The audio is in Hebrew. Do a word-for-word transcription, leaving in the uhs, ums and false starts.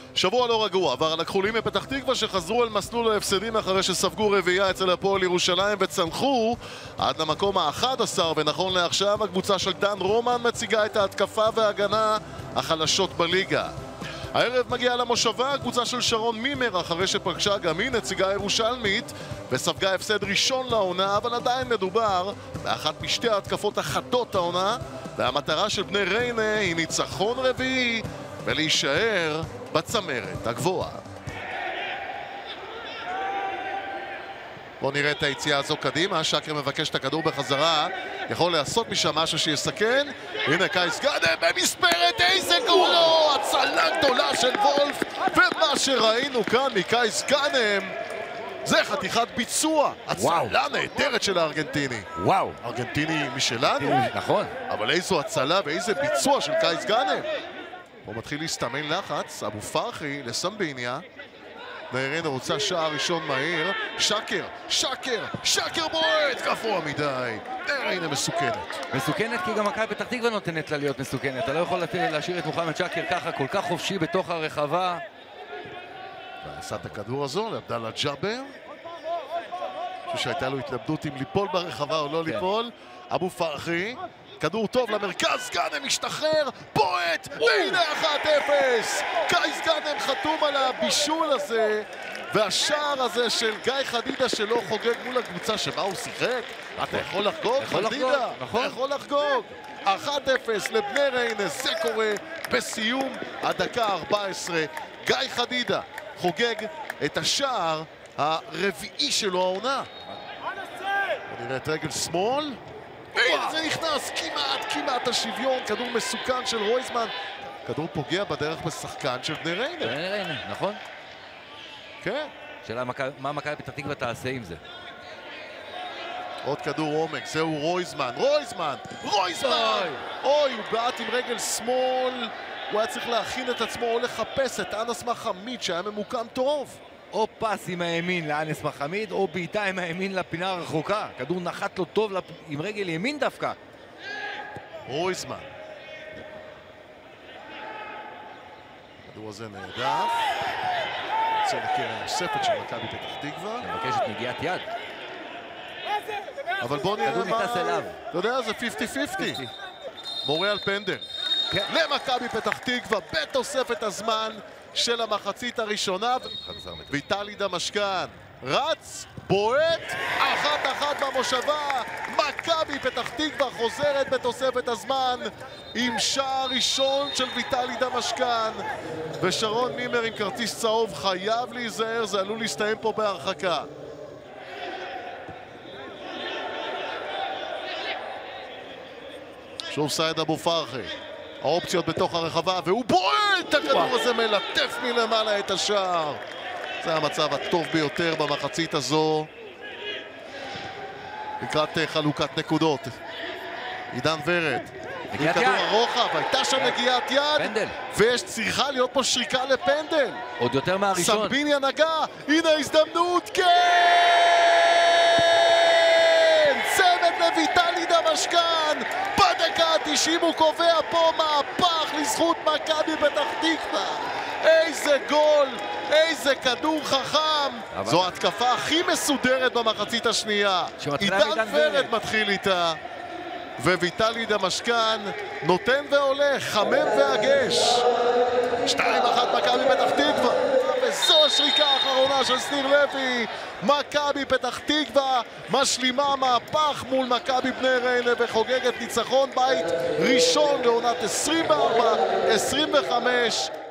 שבוע לא רגוע, עבר על הכחולים מפתח תקווה שחזרו אל מסלול ההפסדים אחרי שספגו רביעייה אצל הפועל ירושלים וצנחו עד למקום ה-אחד עשר, ונכון לעכשיו הקבוצה של דן רומן מציגה את ההתקפה וההגנה החלשות בליגה. הערב מגיעה למושבה הקבוצה של שרון מימר אחרי שפגשה גם היא נציגה ירושלמית וספגה הפסד ראשון לעונה, אבל עדיין מדובר באחת משתי ההתקפות החדות העונה, והמטרה של בני ריינה היא ניצחון רביעי ולהישאר בצמרת הגבוהה. בואו נראה את היציאה הזו קדימה. שקר מבקש את הכדור בחזרה, יכול לעשות משם משהו שיסכן. הנה קייס גאנם במספרת, איזה גולו! הצלה גדולה של וולף, ומה שראינו כאן מקייס גאנם זה חתיכת ביצוע. הצלה נהדרת של הארגנטיני. וואו, ארגנטיני משלנו, נכון, אבל איזו הצלה ואיזה ביצוע של קייס גאנם. הוא מתחיל להסתמן לחץ, אבו פרחי לסמביניה. נהרנה רוצה שער ראשון מהיר. שקר, שקר, שקר בועט, גבוה מדי. נהרנה מסוכנת. מסוכנת כי גם מכבי פתח תקווה נותנת לה להיות מסוכנת. אתה לא יכול להשאיר את מוחמד שקר ככה כל כך חופשי בתוך הרחבה. ועשה את הכדור הזו לעבדאללה ג'אבר. אני חושב שהייתה לו התלבטות אם ליפול ברחבה או לא ליפול. אבו פרחי, כדור טוב למרכז, גאנם משתחרר, בועט, והנה אחת אפס. קייס גאנם חתום על הבישול הזה, והשער הזה של גיא חדידה שלא חוגג מול הקבוצה שבה הוא שיחק. אתה יכול לחגוג, חדידה? אתה יכול לחגוג. אחת אפס לבני ריינה, זה קורה בסיום הדקה ה-ארבע עשרה. גיא חדידה חוגג את השער הרביעי שלו העונה. נראה את רגל שמאל. והנה זה נכנס, כמעט, כמעט השוויון, כדור מסוכן של רויזמן. כדור פוגע בדרך בשחקן של בני ריינה. בני ריינה, נכון? כן. שאלה מה מכבי פתח תקווה תעשה עם זה. עוד כדור עומק, זהו רויזמן, רויזמן, רויזמן! אוי, הוא בעט עם רגל שמאל, הוא היה צריך להכין את עצמו או לחפש את אנס מחמיד שהיה ממוקם טוב. או פס עם הימין לאנס מחמיד, או בעיטה עם הימין לפינה הרחוקה. כדור נחת לו טוב לפ... עם רגל ימין דווקא. רויזמן. הכדור הזה נהדף. יוצא לקרן נוספת של מכבי פתח תקווה. מבקשת נגיעת יד. אבל בוא נראה מה... נכנס אליו. אתה יודע, זה חמישים חמישים. מורה על פנדל. כן. למכבי פתח תקווה בתוספת הזמן של המחצית הראשונה. ויטלי דמשקן רץ, בועט, אחת אחת במושבה. מכבי פתח תקווה חוזרת בתוספת הזמן עם שער ראשון של ויטלי דמשקן, ושרון מימר עם כרטיס צהוב חייב להיזהר, זה עלול להסתיים פה בהרחקה. שוב סייד אבו פרחי, האופציות בתוך הרחבה, והוא בועט! הכדור הזה מלטף מלמעלה את השער. זה המצב הטוב ביותר במחצית הזו לקראת חלוקת נקודות. עידן ורד, כדור הרוחב, הייתה שם נגיעת יד, פנדל. ויש צריכה להיות פה שריקה לפנדל. עוד יותר מהראשון. סמביניה נגע, הנה הזדמנות, כן! צמד לויטלי דמשקן, בדקה ה-תשעים הוא קובע פה מהפך לזכות מכבי פתח תקווה. איזה גול, איזה כדור חכם. אבל... זו התקפה הכי מסודרת במחצית השנייה. עידן ורד מתחיל איתה, וויטלי דמשקן נותן ועולה, חמם והגש. שתיים אחת מכבי פתח תקווה, וזו השריקה האחרונה של שניר לוי. מכבי פתח תקווה משלימה מהפך מול מכבי בני ריינה וחוגגת ניצחון בית ראשון לעונת עשרים וארבע עשרים וחמש.